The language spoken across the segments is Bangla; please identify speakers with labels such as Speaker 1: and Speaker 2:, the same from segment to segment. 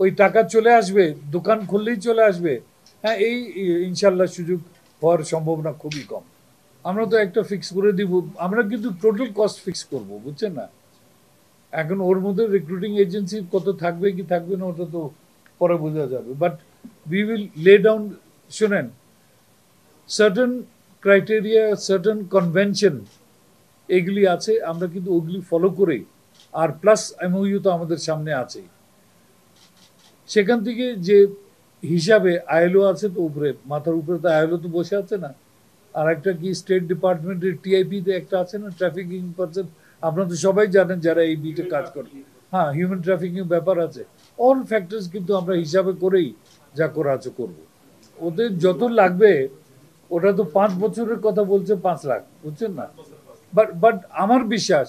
Speaker 1: ওই টাকা চলে আসবে, দোকান খুললেই চলে আসবে, হ্যাঁ এই ইনশাল্লাহ সুযোগ হওয়ার সম্ভাবনা খুবই কম। আমরা তো একটা ফিক্স করে দিব, আমরা কিন্তু টোটাল কস্ট ফিক্স করব, বুঝছেন না? এখন ওর মধ্যে রিক্রুটিং এজেন্সি কত থাকবে কি থাকবে না ওটা তো পরে বোঝা যাবে, but we will lay down. শোনেন, সার্টেন ক্রাইটেরিয়া, সার্টেন কনভেনশন এগুলি আছে, আমরা কিন্তু ওগুলি ফলো করেই, আর প্লাস এমওইউ তো আমাদের সামনে আছে, সেখান থেকে যে হিসাবে আইএলও আছে তো উপরে, মাথার উপরে তো আইএলও তো বসে আছে না, আর একটা কি স্টেট ডিপার্টমেন্টের টিআইপিতে একটা আছে না, ট্রাফিকিং পারসন, আপনারা তো সবাই জানেন যারা এই বিটে কাজ করে, হ্যাঁ হিউম্যান ট্রাফিকিং ব্যাপার আছে। অল ফ্যাক্টরস কিন্তু আমরা হিসাবে করেই যা করা আছে করবো। ওদের যত লাগবে, ওটা তো 5 বছরের কথা বলছে, 5 লাখ, বুঝছেন না? বাট আমার বিশ্বাস,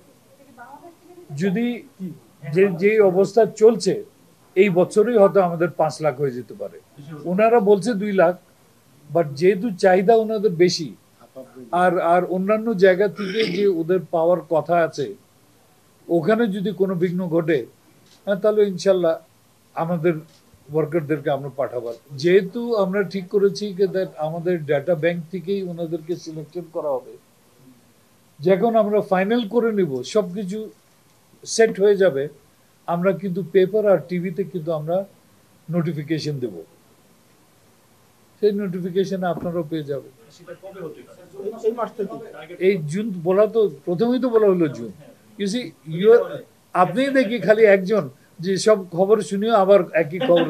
Speaker 1: যদি যে অবস্থা চলছে এই বছরই হয়তো আমাদের 5 লাখ হয়ে যেতে পারে। ওনারা বলছে 2 লাখ, বাট যেহেতু চাহিদা ওনাদের বেশি, আর অন্যান্য জায়গা থেকে যে ওদের পাওয়ার কথা আছে, ওখানে যদি কোনো বিঘ্ন ঘটে, হ্যাঁ তাহলে ইনশাল্লাহ আমাদের ওয়ার্কারদেরকে আমরা পাঠাবার, যেহেতু আমরা ঠিক করেছি আমাদের ডাটা ব্যাংক থেকেই ওনাদেরকে সিলেকশন করা হবে। যখন আমরা ফাইনাল করে নিব, সবকিছু সেট হয়ে যাবে, আমরা কিন্তু পেপার আর টিভিতে কিন্তু আমরা নোটিফিকেশন দেব, সেই নোটিফিকেশনে আপনারাও পেয়ে যাবেন। এই জুন বলা তো প্রথমেই তো বলা হলো জুন। ইউসি আপনি দেখি খালি একজন যে সব খবর শুনিও আবার একই খবর।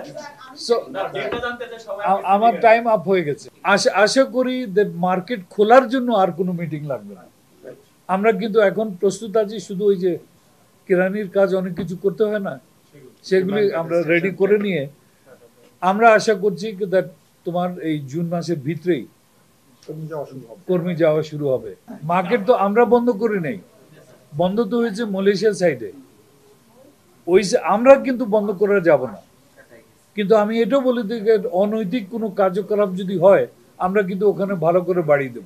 Speaker 1: আমার টাইম আপ হয়ে গেছে। আশা করি মার্কেট খোলার জন্য আর কোনো মিটিং লাগবে না। আমরা কিন্তু এখন প্রস্তুত আছি, শুধু ওই যে কেরানির কাজ অনেক কিছু করতে হয় না, সেগুলি আমরা রেডি করে নিয়ে আমরা আশা করছি তোমার এই জুন মাসের ভিতরেই কর্মী যাওয়া শুরু হবে। মার্কেট তো আমরা বন্ধ করি নাই, বন্ধ তো হয়েছে মালয়েশিয়ার সাইডে, ওই আমরা কিন্তু বন্ধ করে যাব না। কিন্তু আমি এটাও বলে দিই, অনৈতিক কোনো কার্যকলাপ যদি হয় আমরা কিন্তু ওখানে ভালো করে বাড়ি দেব।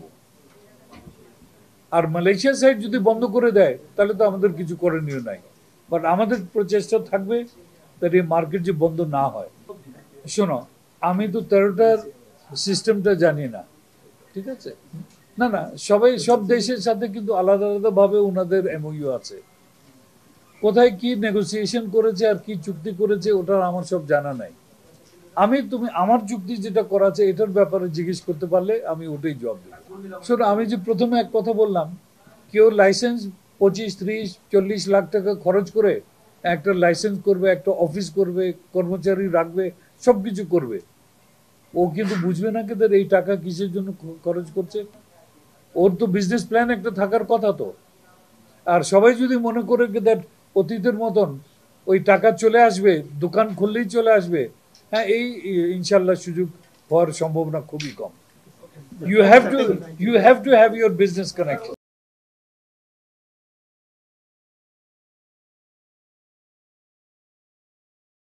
Speaker 1: আর মালয়েশিয়ার সাইড যদি বন্ধ করে দেয় তাহলে তো আমাদের কিছু করণীয় নাই, বাট আমাদের প্রচেষ্টা থাকবে যাতে মার্কেট যে বন্ধ না হয়। শোনো, আমি তো 13টার সিস্টেমটা জানি না, ঠিক আছে? না না, সব দেশের সাথে কিন্তু আলাদা আলাদা ভাবে ওনাদের এমওইউ আছে, কোথায় কি নেগোসিয়েশন করেছে আর কি চুক্তি করেছে ওটা আমার সব জানা নাই। তুমি আমার চুক্তি যেটা করা আছে এটার ব্যাপারে জিজ্ঞেস করতে পারলে আমি ওটাই জবাব দেব। শোনো, আমি যে প্রথমে এক কথা বললাম, কেউ লাইসেন্স 25, 30, 40 লাখ টাকা খরচ করে একটা লাইসেন্স করবে, একটা অফিস করবে, কর্মচারী রাখবে, সবকিছু করবে, ও কিন্তু বুঝবে না যে এই টাকা কিসের জন্য খরচ করছে। ওর তো বিজনেস প্ল্যান একটা থাকার কথা তো। আর সবাই যদি মনে করে অতীতের মতন ওই টাকা চলে আসবে, দোকান খুললেই চলে আসবে, হ্যাঁ এই ইনশাল্লাহ সুযোগ হওয়ার সম্ভাবনা খুবই কম। You have to have your business connection.